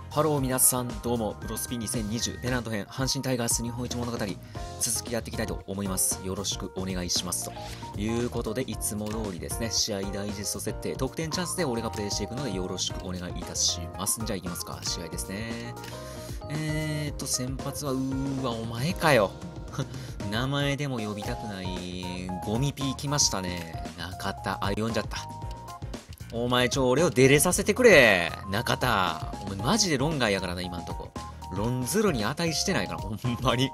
ハロー皆さん、どうも、ブロスピ2020ペナント編、阪神タイガース日本一物語、続きやっていきたいと思います。よろしくお願いします。ということで、いつも通りですね、試合ダイジェスト設定、得点チャンスで俺がプレイしていくので、よろしくお願いいたします。じゃあ行きますか、試合ですね。先発は、お前かよ。名前でも呼びたくない、ゴミピー来ましたね。中田、呼んじゃった。お前俺を出れさせてくれ中田。お前マジで論外やからな、今んとこ。論ズルに値してないから、ほんまに。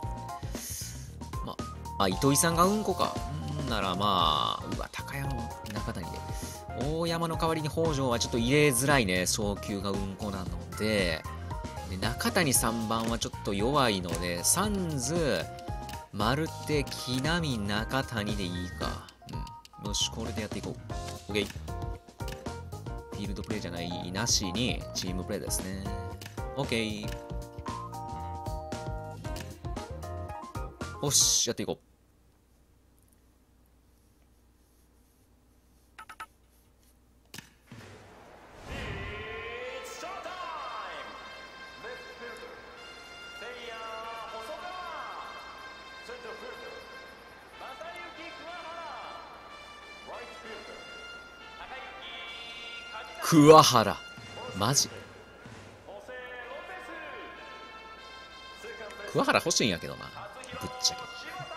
糸井さんがうんこか。なら高山の中谷で。大山の代わりに北条はちょっと入れづらいね。送球がうんこなので。中谷3番はちょっと弱いので、サンズ、マルテ、木浪、中谷でいいか。よし、これでやっていこう。OK。フィールドプレイじゃないなしにチームプレイですね。OK。よし、やっていこう。桑原マジ桑原欲しいんやけどな、ぶっちゃ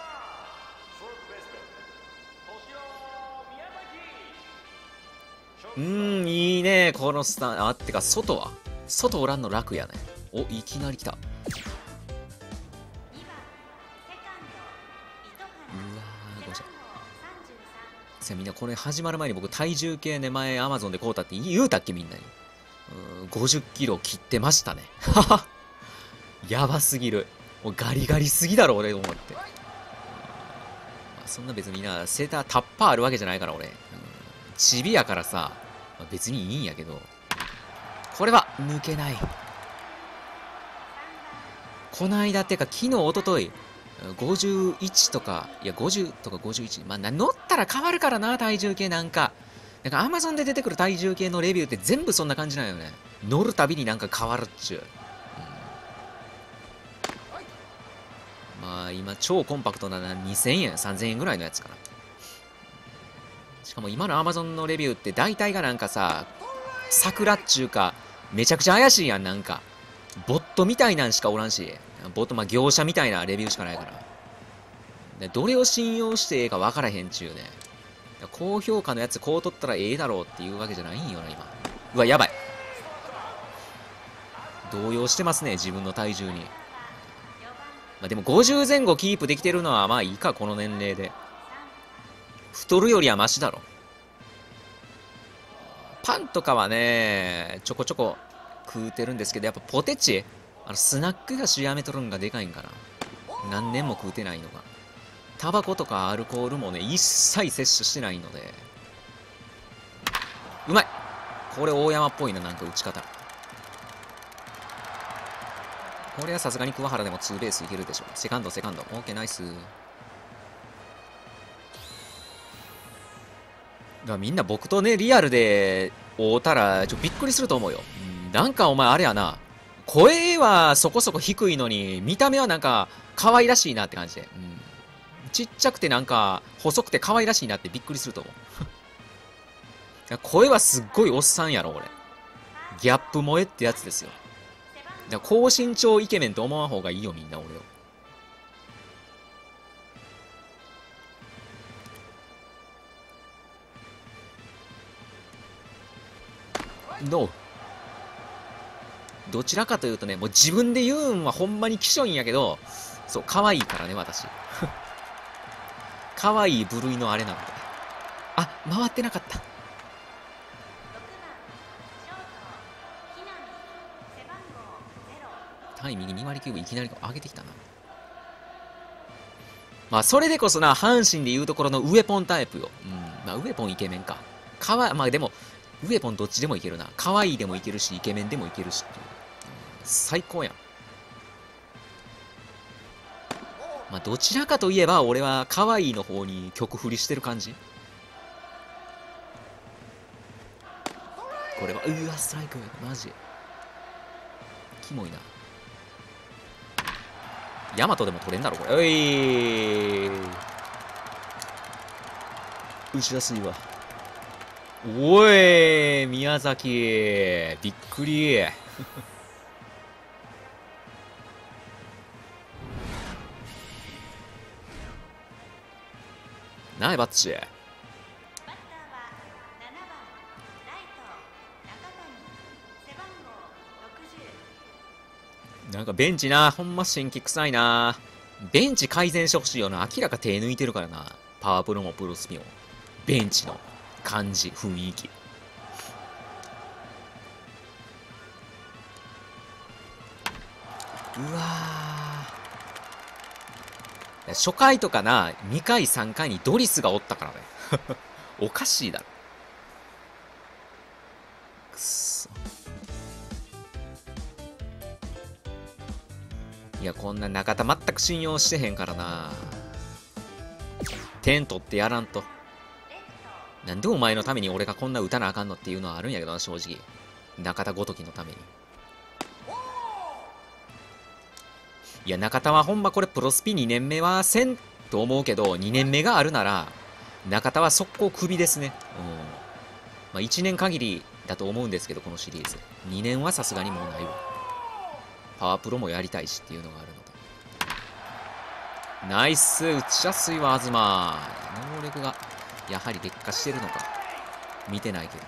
け。いいねこのスタン。ってか外おらんの楽やね。お、いきなり来た。みんなこれ始まる前に僕体重計ね、前アマゾンで買うたって言うたっけみんなに。50キロ切ってましたね。やばすぎる。もうガリガリすぎだろ俺と思って。そんな別にみんなセータータッパーあるわけじゃないから俺。チビやからさ、別にいいんやけど。これは抜けない。こないだってか昨日一昨日51とか、いや50とか51。乗ったら変わるからな、体重計なんか。なんか Amazon で出てくる体重計のレビューって全部そんな感じなんよね。乗るたびになんか変わるっちゅう。今超コンパクトな2000円、3000円ぐらいのやつかな。しかも今の Amazon のレビューって大体がなんかさ、桜っちゅうか、めちゃくちゃ怪しいやん、なんか。ボットみたいなんしかおらんし。ボット、業者みたいなレビューしかないから。どれを信用してええか分からへんちゅうね。高評価のやつこう取ったらええだろうっていうわけじゃないんよな、今。うわ、やばい。動揺してますね、自分の体重に。でも50前後キープできてるのはまあいいか、この年齢で。太るよりはマシだろ。パンとかはね、ちょこちょこ食うてるんですけど、やっぱポテチスナック菓子やめとるんがでかいんかな。何年も食うてないのが。タバコとかアルコールもね、一切摂取してないので。うまい。これ大山っぽいな、なんか打ち方。これはさすがに桑原でもツーベースいけるでしょ。セカンド。オーケー、ナイス。みんな僕とね、リアルで会うたら、びっくりすると思うよ。なんかお前あれやな。声はそこそこ低いのに、見た目はなんか、可愛らしいなって感じで。ちっちゃくてなんか、細くて可愛らしいなってびっくりすると思う。声はすっごいおっさんやろ、俺。ギャップ萌えってやつですよ。高身長イケメンと思わん方がいいよ、みんな俺を。どちらかというとね、もう自分で言うんはほんまにきしょいんやけど、そう、可愛いからね、私。可愛い部類のあれなので。回ってなかった。対右2割9分いきなり上げてきたな。それでこそな、阪神でいうところのウエポンタイプよ。ウエポンイケメンか。でも、ウエポンどっちでもいけるな。可愛いでもいけるし、イケメンでもいけるしっていう。最高やん。どちらかといえば、俺は可愛いの方に曲振りしてる感じ。これは、ストライク、マジ。 キモいな。ヤマトでも取れんだろこれ。おい、打ちやすいわ。おい宮崎、びっくり。ナイバッチ。なんかベンチな、ほんま新規臭いな。ベンチ改善してほしいよな。明らか手抜いてるからな。パワープロもプロスピも。ベンチの感じ、雰囲気。うわー。初回とかな、2回3回にドリスがおったからね。おかしいだろ。くっそ。いや、こんな中田全く信用してへんからな。点取ってやらんと。なんでお前のために俺がこんな打たなあかんのっていうのはあるんやけどな、正直。中田ごときのために。いや、中田はほんまこれプロスピ2年目はせんと思うけど、2年目があるなら、中田は速攻クビですね。まあ、1年限りだと思うんですけど、このシリーズ。2年はさすがにもうないわ。パワープロもやりたいしっていうのがあるので。ナイス、打ちやすいわ、東。能力が、やはり劣化してるのか。見てないけど。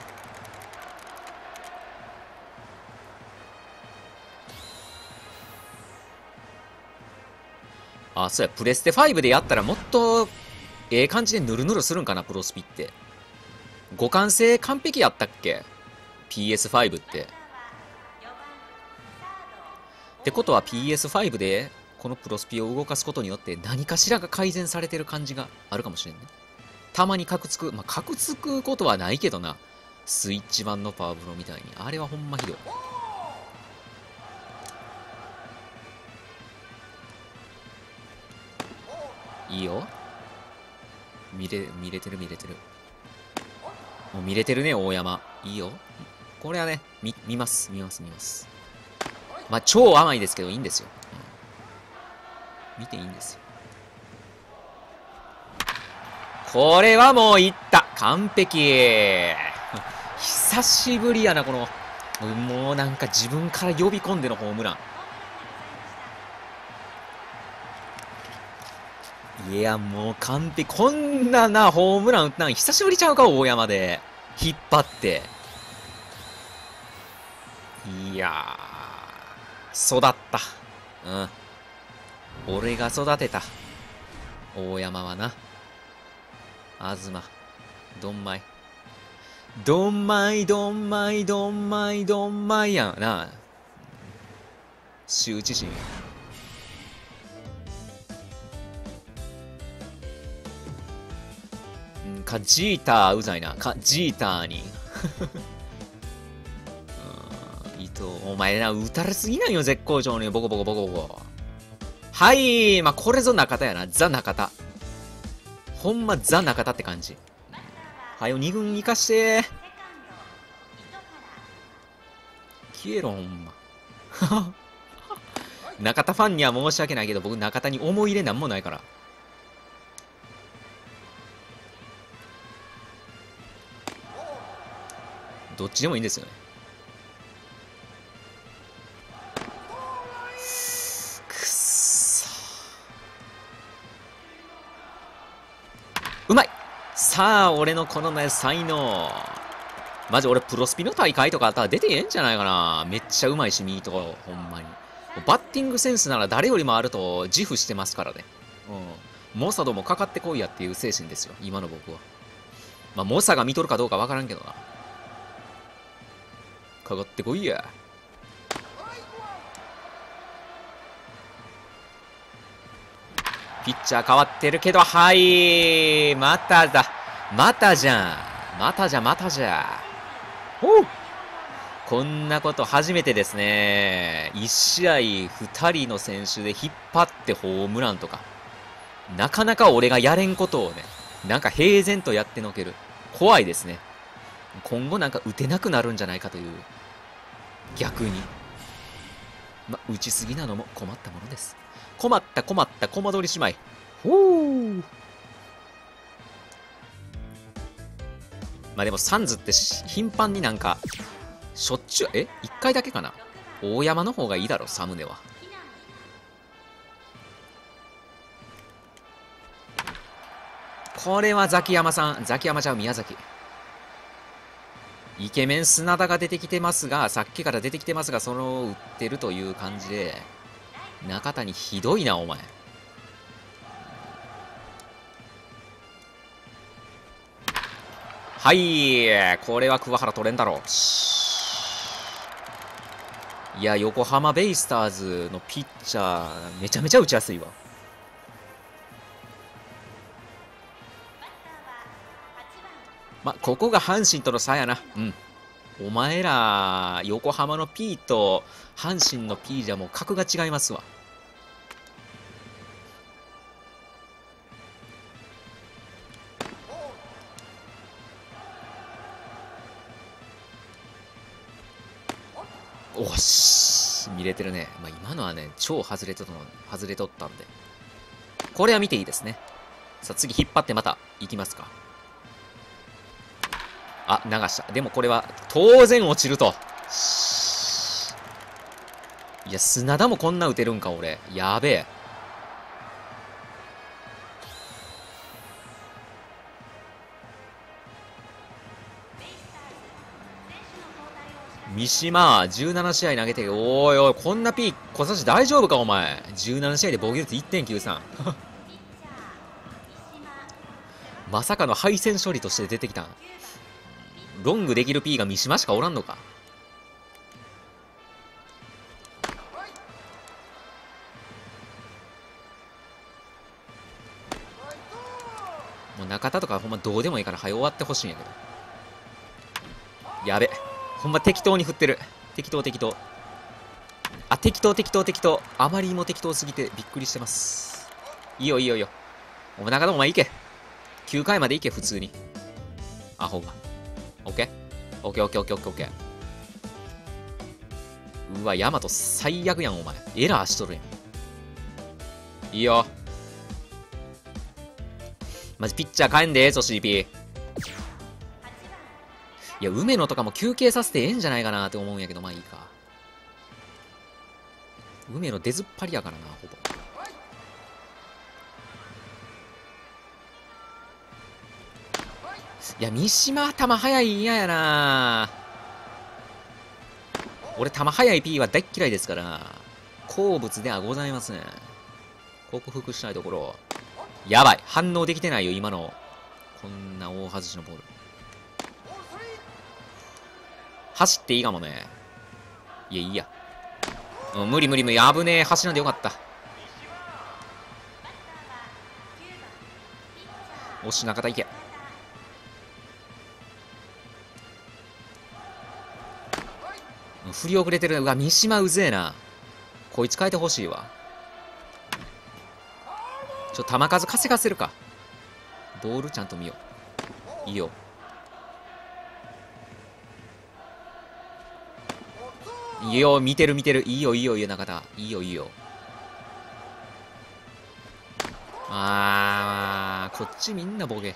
あ、そうや、プレステ5でやったらもっと、ええ感じでヌルヌルするんかな、プロスピって。互換性完璧やったっけ ?PS5 って。ってことは PS5 で、このプロスピを動かすことによって何かしらが改善されてる感じがあるかもしれんね。たまにカクつく。まあ、カクつくことはないけどな。スイッチ版のパワープロみたいに。あれはほんまひどい。いいよ。見れてる。もう見れてるね、大山。いいよ。これはね、見ます。まあ、超甘いですけど、いいんですよ。見ていいんですよ。これはもういった。完璧。久しぶりやな、この。もうなんか自分から呼び込んでのホームラン。いや、もう完璧。こんなな、ホームラン打ったん久しぶりちゃうか、大山で。引っ張って。いやー、育った。俺が育てた。大山はな。東。どんまい。どんまいやんな。羞恥心。ジーターうざいな。ジーターに。伊藤、お前な、打たれすぎないよ、絶好調に。ボコ。はい、まあ、これぞ中田やな。ザ中田。ほんまザ中田って感じ。はよ、2軍行かして。消えろ、ほんま。中田ファンには申し訳ないけど、僕中田に思い入れなんもないから。どっちでもいいんですよね。くっそ。うまい。さあ、俺のこのね、才能。マジ俺プロスピの大会とかあったら出てええんじゃないかな。めっちゃうまいし、ミート、ほんまに。バッティングセンスなら誰よりもあると自負してますからね。モサドもかかってこいやっていう精神ですよ、今の僕は。まあ、モサが見とるかどうかわからんけどな。かかってこいや。ピッチャー変わってるけど、はい。またじゃおう。こんなこと初めてですね。1試合2人の選手で引っ張ってホームランとか。なかなか俺がやれんことをね、なんか平然とやってのける。怖いですね。今後なんか打てなくなるんじゃないかという。逆に。 打ちすぎなのも困ったものです。困った困ったコマ撮り姉妹。ほー。まあでもサンズって頻繁になんか、しょっちゅう、一回だけかな。大山の方がいいだろ、サムネは。これはザキヤマさん。ザキヤマちゃん、宮崎。イケメン砂田が出てきてますが、さっきから出てきてますが、その打ってるという感じで、中谷ひどいな、お前。はい、これは桑原取れんだろう。いや、横浜ベイスターズのピッチャー、めちゃめちゃ打ちやすいわ。ま、ここが阪神との差やな。うん。お前ら、横浜の P と阪神の P じゃもう格が違いますわ。おし、見れてるね。まあ、今のはね、超外れとったんで。これは見ていいですね。さあ、次引っ張ってまた行きますか。あ、流した。でもこれは当然落ちると。いや、砂田もこんな打てるんか、俺。やべえ。三島、17試合投げて、おいおい、こんな P、小差し大丈夫か、お前。17試合で防御率 1.93。まさかの敗戦処理として出てきた。ロングできる P が三島しかおらんのか。もう中田とかほんまどうでもいいから早終わってほしいんやけど。やべ。ほんま適当に振ってる。適当適当。あ、適当適当適当。あまりにも適当すぎてびっくりしてます。いいよいいよいいよ。お前中田お前行け。9回まで行け、普通に。アホが。オッケーオッケーオッケーオッケーオッケーオッケー。うわ、ヤマト最悪やん、お前。エラーしとるやん。いいよ。マジピッチャー帰んでええぞ、CP。いや、梅野とかも休憩させてええんじゃないかなって思うんやけど、まあいいか。梅野出ずっぱりやからな、ほぼ。いや、三島球速い嫌やな。俺球速い P は大っ嫌いですから、好物ではございません。克服したいところ。やばい、反応できてないよ、今の。こんな大外しのボール。走っていいかもね。いや、いいや。うん、無理無理無理。危ねえ。走らんでよかった。おし、中田いけ。振り遅れてる。うわ、三島うぜえな。こいつ変えてほしいわ。球数稼がせるか。ボールちゃんと見よう。いいよ。いいよ、見てる見てる。いいよいいよいいよ、中田。いいよいいよ。こっちみんなボケ。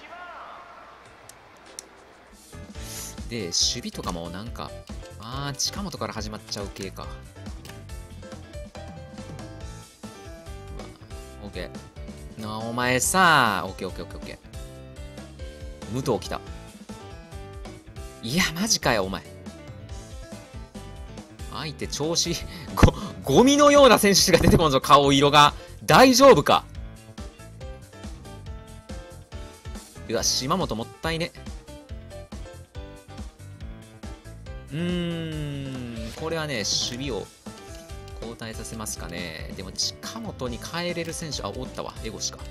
で、守備とかもなんか、近本から始まっちゃう系か。オッケー。お前さ、オッケーオッケーオッケーオッケー。武藤来た。いや、マジかよ、お前。相手調子、ゴミのような選手が出てこんぞ、顔色が。大丈夫か。うわ、島本もったいね。これはね、守備を交代させますかね。でも、近本に変えれる選手、おったわ、エゴシか。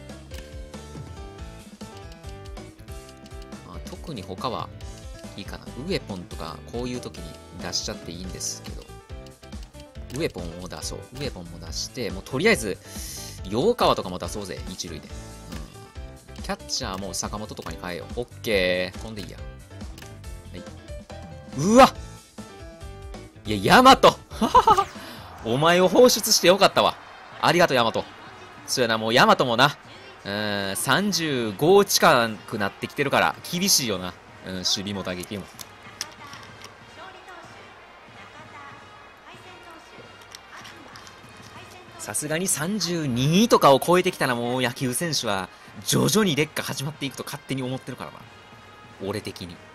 特に他はいいかな。ウエポンとか、こういう時に出しちゃっていいんですけど。ウエポンを出そう。ウエポンも出して、もうとりあえず、陽川とかも出そうぜ、一塁で。キャッチャーも坂本とかに変えよう。オッケー。こんでいいや。はい。うわいや、ヤマトお前を放出してよかったわ。ありがとう、ヤマト。そうやな、もうヤマトもな、35近くなってきてるから、厳しいよな。守備も打撃も。さすがに32とかを超えてきたらもう野球選手は徐々に劣化始まっていくと勝手に思ってるからな。俺的に。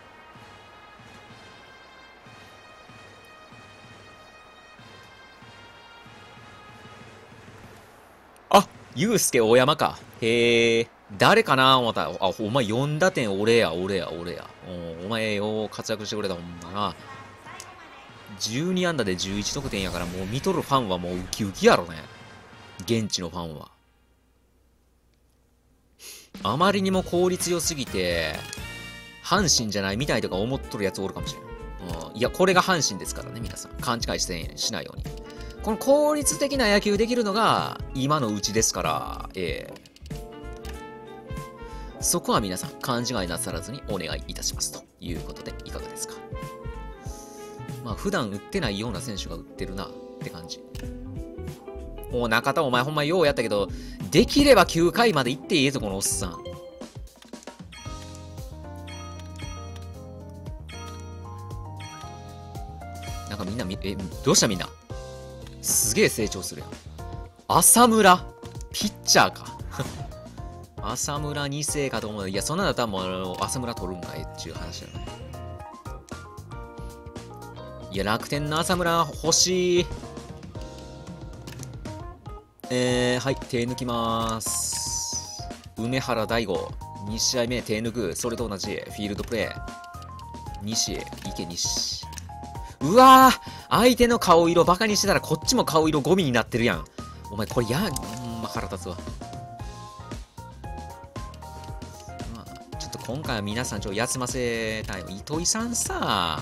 あ、ゆうすけ大山か。へえ。誰かな思った。あ、お前4打点俺や。お前よ、活躍してくれたほんまな。12安打で11得点やからもう見とるファンはもうウキウキやろね。現地のファンは。あまりにも効率良すぎて、阪神じゃないみたいとか思っとるやつおるかもしれない。いや、これが阪神ですからね、皆さん。勘違いしないように。この効率的な野球できるのが今のうちですから、そこは皆さん勘違いなさらずにお願いいたしますということでいかがですか。まあ普段打ってないような選手が打ってるなって感じ。中田お前ほんまようやったけど、できれば9回まで行っていいぞこのおっさん。なんかみんなどうしたみんな。すげえ成長するやん。浅村ピッチャーか。浅村2世かと思う。いや、そんなの多分浅村取るんかいっていう話だよね。いや、楽天の浅村欲しい。はい、手抜きまーす。梅原大吾、2試合目手抜く。それと同じ、フィールドプレイ。西、池西。うわー、相手の顔色バカにしてたらこっちも顔色ゴミになってるやん。お前これ腹立つわ。まあ、ちょっと今回は皆さん休ませたい。糸井さんさ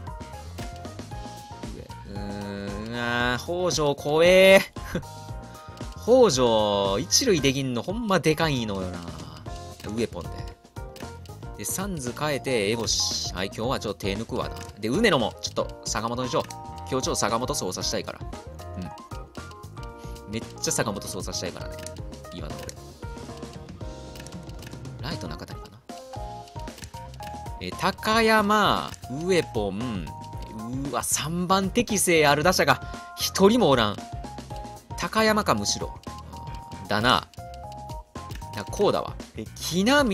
北条怖え北条一塁できんのほんまでかいのよな。ウエポンで。で、サンズ変えて、エボシ。はい、今日はちょっと手抜くわな。で、梅野も、ちょっと坂本にしよう。今日ちょっと坂本操作したいから。うん。めっちゃ坂本操作したいからね。今の俺。ライト中谷かな。高山、ウエポン、うわ、3番適正ある打者が1人もおらん。高山かむしろ。だな。こうだわ。木浪、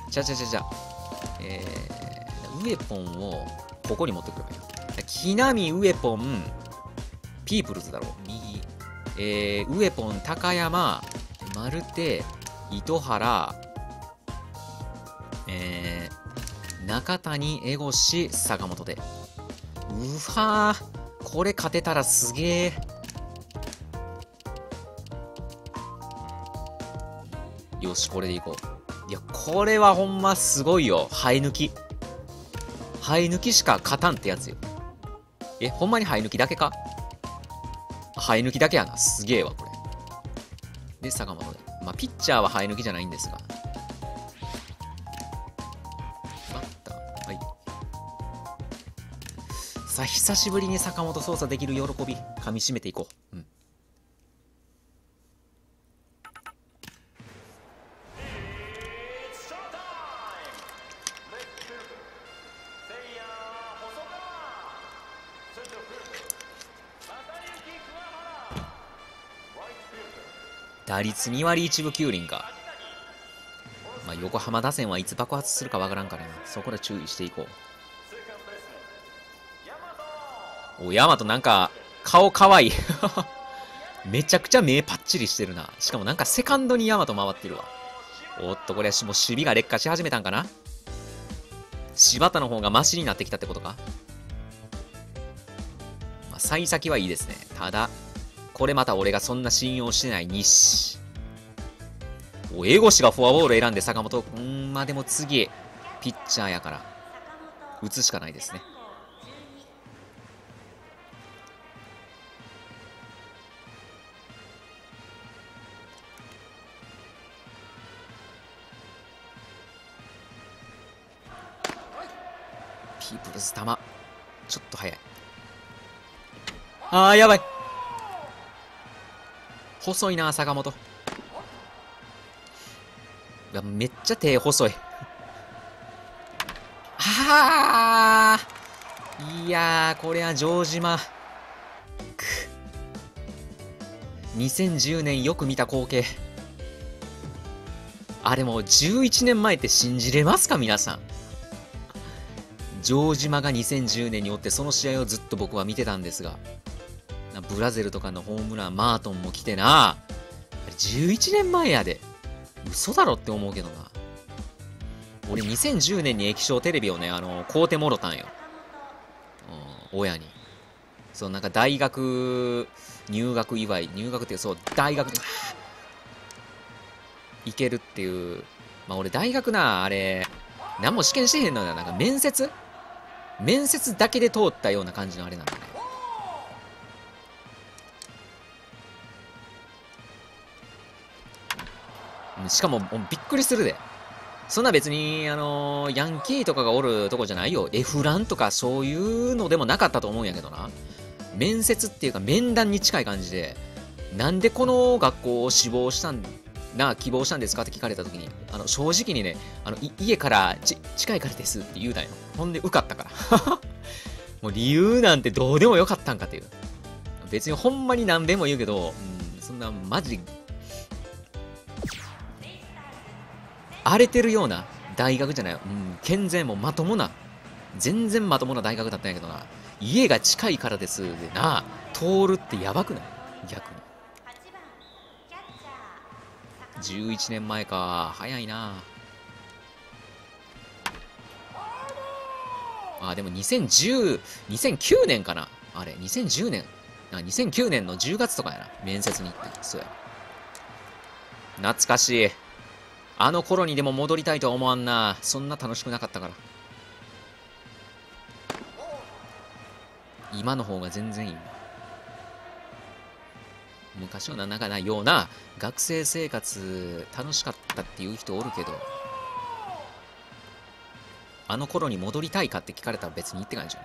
ウエポンをここに持ってくればいいよ。木浪、ウエポン、ピープルズだろう。右。ウエポン、高山、マルテ、糸原、中谷、江越、坂本で。うわー、これ勝てたらすげえ。よし、これでいこう。いや、これはほんますごいよ。生え抜き。生え抜きしか勝たんってやつよ。ほんまに生え抜きだけか。生え抜きだけやな。すげえわ、これ。で、坂本で。まあ、ピッチャーは生え抜きじゃないんですが。バッター。はい。さあ、久しぶりに坂本操作できる喜び、噛み締めていこう。うん。打率2割1分9厘か。まあ、横浜打線はいつ爆発するかわからんからな。そこで注意していこう。ヤマトなんか、顔かわいい。めちゃくちゃ目パッチリしてるな。しかもなんかセカンドにヤマト回ってるわ。おっと、これはもう守備が劣化し始めたんかな。柴田の方がマシになってきたってことか。まあ、幸先はいいですね。ただ、これまた俺がそんな信用してない西。江越がフォアボール選んで坂本。まあでも次、ピッチャーやから、打つしかないですね。ピープルズ球。ちょっと早い。やばい。 細いな、坂本。めっちゃ手細い。はあ、いやー、これは城島。2010年よく見た光景。あれもう11年前って信じれますか皆さん。城島が2010年におってその試合をずっと僕は見てたんですが、ブラゼルとかのホームラン、マートンも来てな、11年前やで。嘘だろって思うけどな。俺2010年に液晶テレビをね、買うてもろたんよ。親に。そう、なんか大学、入学祝い、入学ってそう、大学、行けるっていう。まあ俺大学な、あれ、何も試験してへんのよ。なんか面接だけで通ったような感じのあれなんだね。しかも、びっくりするで。そんな別に、ヤンキーとかがおるとこじゃないよ。F ランとかそういうのでもなかったと思うんやけどな。面接っていうか面談に近い感じで、なんでこの学校を希望したんですかって聞かれた時に、正直にね、家から近いからですって言うたんよ。ほんで受かったから。もう理由なんてどうでもよかったんかっていう。別にほんまに何べんも言うけど、そんなマジ荒れてるような大学じゃないよ。健全もまともな、全然まともな大学だったんやけどな。家が近いからですでな、通るってやばくない？逆に。11年前か。早いな。でも2009年かな。あれ、2010年。2009年の10月とかやな。面接に行って。そうや。懐かしい。あの頃にでも戻りたいとは思わんな。そんな楽しくなかったから。今の方が全然いい。昔はなんかないような学生生活楽しかったっていう人おるけど、あの頃に戻りたいかって聞かれたら別に言ってないじ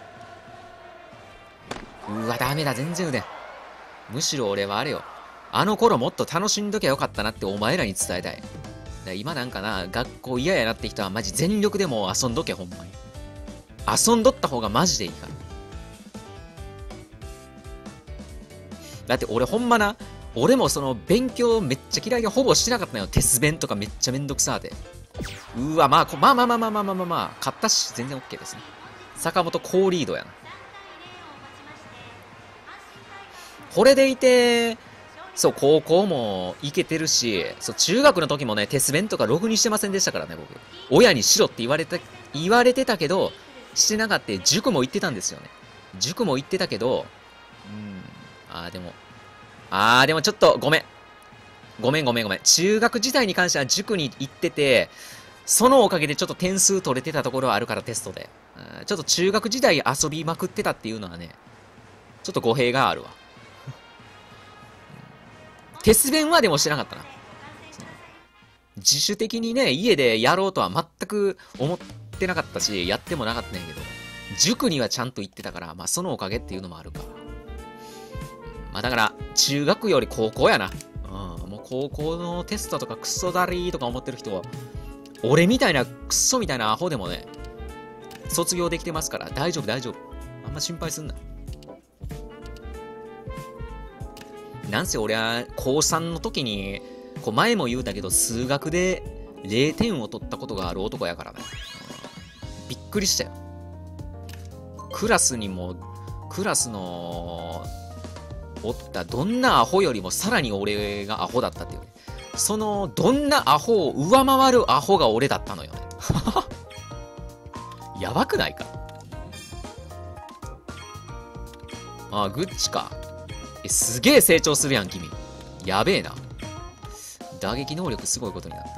ゃん。うわ、ダメだ、全然腕。むしろ俺はあれよ。あの頃もっと楽しんどきゃよかったなってお前らに伝えたい。今なんかな、学校嫌やなって人はマジ全力でも遊んどけ、ほんまに。遊んどった方がマジでいいから。だって俺ほんまな、俺もその勉強めっちゃ嫌いでほぼしてなかったのよ。テス勉とかめっちゃめんどくさーで。うわ、まあ、勝ったし、全然 OK ですね。坂本好リードやな。これでいて、そう、高校も行けてるし、そう、中学の時もね、テス勉とかログにしてませんでしたからね、僕。親にしろって言われてたけど、してなかった。塾も行ってたんですよね。塾も行ってたけど、でもちょっと、ごめん。中学時代に関しては塾に行ってて、そのおかげでちょっと点数取れてたところはあるから、テストで。ちょっと中学時代遊びまくってたっていうのはね、ちょっと語弊があるわ。テス勉はでもしてなかったな。自主的にね、家でやろうとは全く思ってなかったし、やってもなかったんやけど、塾にはちゃんと行ってたから、そのおかげっていうのもあるか。だから、中学より高校やな。もう高校のテストとかクソだりーとか思ってる人は、俺みたいなクソみたいなアホでもね、卒業できてますから、大丈夫。あんま心配すんな。なんせ俺は高3の時に、前も言うたけど、数学で0点を取ったことがある男やからね。びっくりしたよ。クラスのおったどんなアホよりもさらに俺がアホだったっていう、ね。そのどんなアホを上回るアホが俺だったのよね。やばくないか。グッチか。すげえ成長するやん、君。やべえな。打撃能力すごいことになった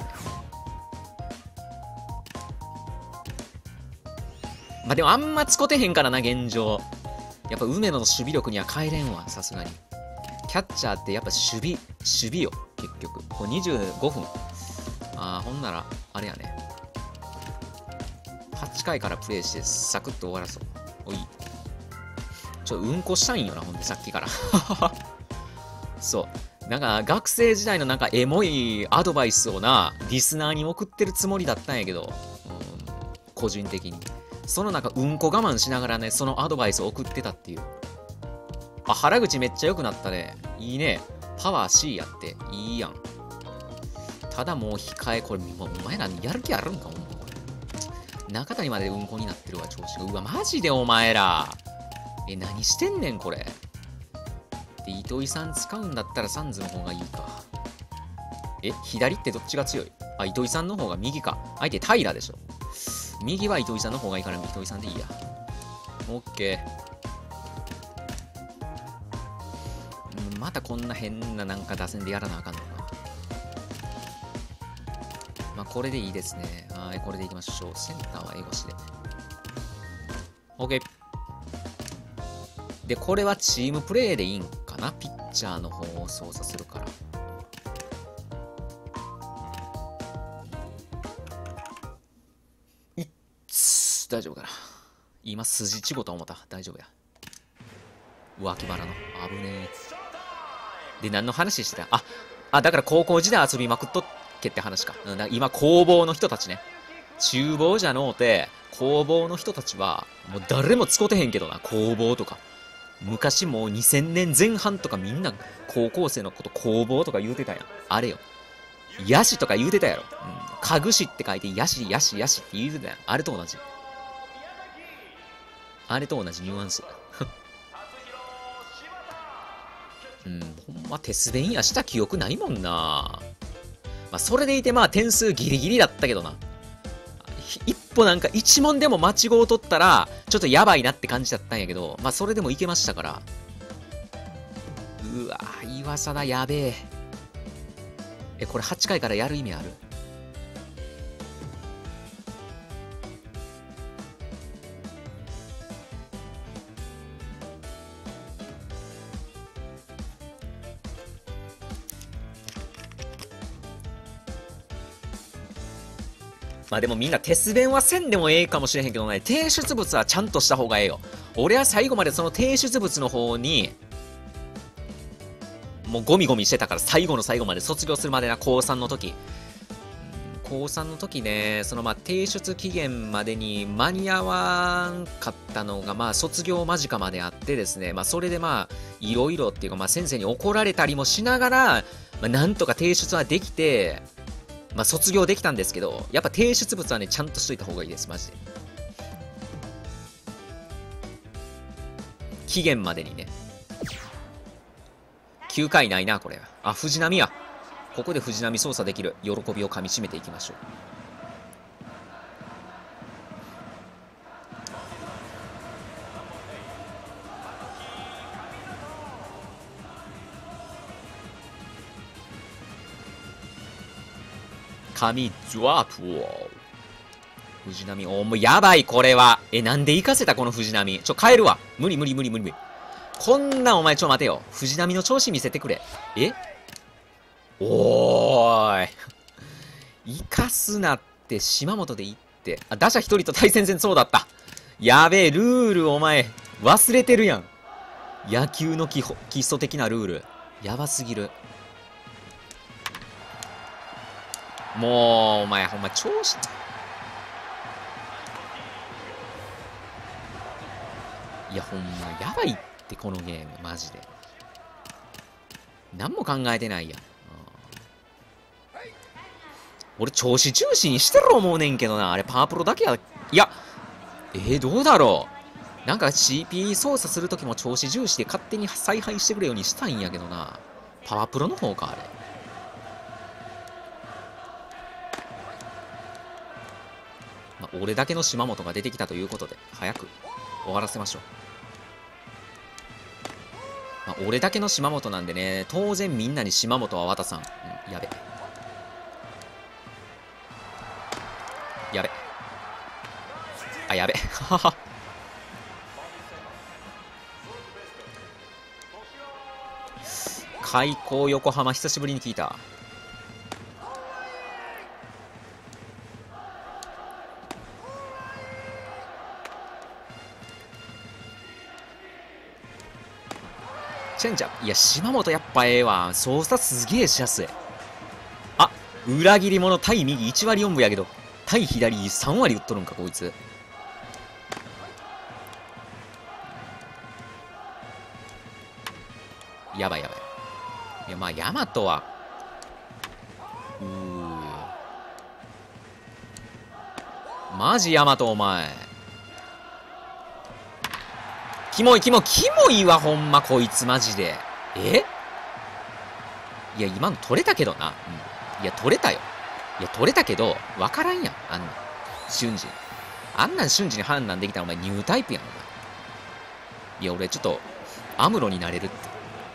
。でもあんま使ってへんからな、現状。やっぱ梅野の守備力には帰れんわ、さすがに。キャッチャーってやっぱ守備よ、結局。これ25分。ほんなら、あれやね。8回からプレイしてサクッと終わらそう。おい。うんこしたいんよな、ほんで、さっきから。そう。 なんか学生時代のなんかエモいアドバイスをな、リスナーに送ってるつもりだったんやけど、個人的に。そのなんかうんこ我慢しながらね、そのアドバイスを送ってたっていう。あ、原口めっちゃ良くなったね。いいね。パワー C やって。いいやん。ただもう控え、これ、もうお前らやる気あるんか、ほんまこれ。中谷までうんこになってるわ、調子が。うわ、マジでお前ら。何してんねん、これ。で、糸井さん使うんだったらサンズの方がいいか。左ってどっちが強い？あ、糸井さんの方が右か。相手平でしょ。右は糸井さんの方がいいから糸井さんでいいや。オッケー。またこんな変ななんか打線でやらなあかんのか。まあこれでいいですね。はい、これでいきましょう。センターはエゴシで。オッケー。で、これはチームプレーでいいんかな？ピッチャーの方を操作するから。大丈夫かな。今筋ちごと思った。大丈夫や。脇腹の。危ねえ。で、何の話してた？だから高校時代遊びまくっとっけって話か。今、工房の人たちね。厨房じゃのうて、工房の人たちは、もう誰も使うてへんけどな、工房とか。昔もう2000年前半とかみんな高校生のこと工房とか言うてたやん。あれよ。ヤシとか言うてたやろ。家具師って書いてヤシヤシヤシって言うてたやん。あれと同じ。あれと同じニュアンス。ほんま、テスベンやした記憶ないもんな。まあ、それでいて、まあ、点数ギリギリだったけどな。一歩なんか一問でも間違うとったら、ちょっとやばいなって感じだったんやけど、まあ、それでもいけましたから。うわぁ、岩貞やべえ。これ8回からやる意味ある？まあでもみんなテス弁はせんでもええかもしれへんけどね、提出物はちゃんとした方がええよ。俺は最後までその提出物の方に、もうゴミゴミしてたから、最後の最後まで卒業するまでな、高3の時。高3の時ね、そのまあ提出期限までに間に合わんかったのが、まあ卒業間近まであってですね、まあそれでまあ、いろいろっていうか、まあ先生に怒られたりもしながら、まあなんとか提出はできて、まあ卒業できたんですけど、やっぱ提出物はね、ちゃんとしといた方がいいです、マジで。期限までにね。9回ないな、これ。藤波や。ここで藤波操作できる喜びをかみしめていきましょう。神ドワープを。藤波、もうやばい、これは。なんで行かせた、この藤波。帰るわ。無理無理無理無理無理。こんなお前、待てよ。藤波の調子見せてくれ。おーい。生かすなって、島本で言って。打者一人と対戦戦そうだった。やべえ、ルールお前、忘れてるやん。野球の基礎的なルール。やばすぎる。もう、お前、ほんま、調子。いや、ほんま、やばいって、このゲーム、マジで。何も考えてないやん。俺、調子重視にしてる思うねんけどな。あれ、パワープロだけや。いや、どうだろう。なんか CP 操作するときも調子重視で勝手に采配してくれようにしたいんやけどな。パワープロの方か、あれ。まあ、俺だけの島本が出てきたということで、早く終わらせましょう。まあ、俺だけの島本なんでね、当然みんなに島本は渡さん。やべ。やべ。やべ。ははは。開港横浜、久しぶりに聞いた。 チェンジャー。いや、島本やっぱええわ。操作すげえしやすい。あ、裏切り者、対右1割4分やけど、対左3割打っとるんか、こいつ。やばいやばい。いや、まあ、ヤマトは、マジヤマト、お前。キモい、キモいわ、ほんま、こいつ、マジで。いや、今の取れたけどな。いや、取れたよ。いや、取れたけど、わからんやん、あんなん。瞬時に。あんなん瞬時に判断できたら、お前、ニュータイプやん、お前。いや、俺、ちょっと、アムロになれるって。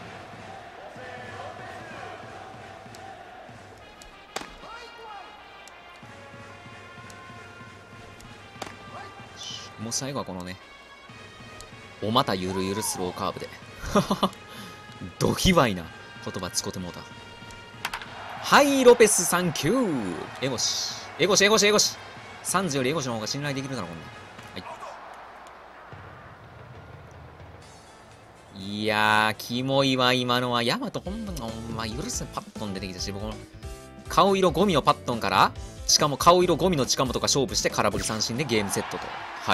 もう最後はこのね、おまたゆるゆるスローカーブで。ド卑猥な言葉使ってもうた。はい、ロペスサンキュー。エゴシ。サンズよりエゴシの方が信頼できるだろ、こんなん。はい。いやー、キモいわ、今のは。ヤマト、ほんま、許せん、パットン出てきたし、僕の顔色ゴミのパットンから、しかも顔色ゴミの近本が勝負して空振り三振でゲームセットと。はい。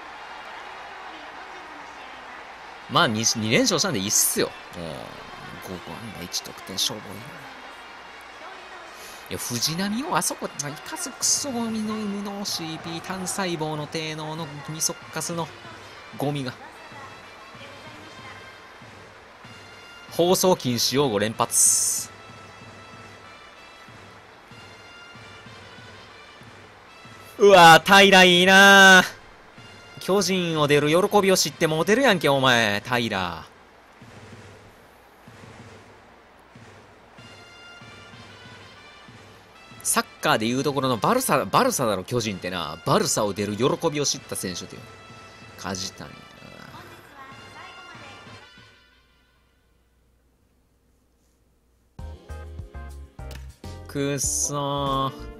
まあ 2連勝したんでいいっすよ。5安打1得点勝負。いや、藤波をあそこ、いかずクソゴミの無能 CP 単細胞の低能のミソッカスのゴミが。放送禁止用語連発。うわぁ、平いいなぁ。巨人を出る喜びを知ってモテるやんけ、お前、平。サッカーでいうところのバルサだろ、巨人ってな。バルサを出る喜びを知った選手という。梶谷。くっそー。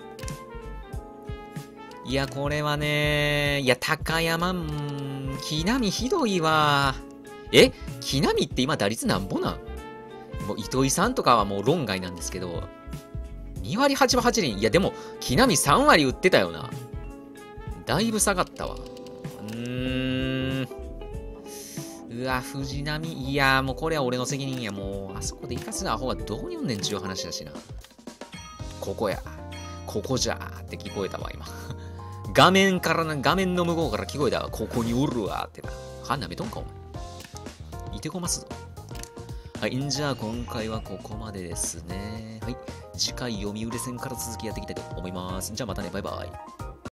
いや、これはね、いや、高山、木浪ひどいわ。木浪って今打率なんぼなん？もう糸井さんとかはもう論外なんですけど、2割8分8厘。いや、でも、木浪3割打ってたよな。だいぶ下がったわ。うわ、藤浪。いや、もうこれは俺の責任や。もう、あそこで生かすアホはどこにおんねんちゅう話だしな。ここや。ここじゃーって聞こえたわ、今。画面の向こうから聞こえたわ。ここにおるわってな。はなめとんか、お前。いてこますぞ。はい、じゃあ今回はここまでですね。はい。次回読売戦から続きやっていきたいと思います。じゃあまたね、バイバイ。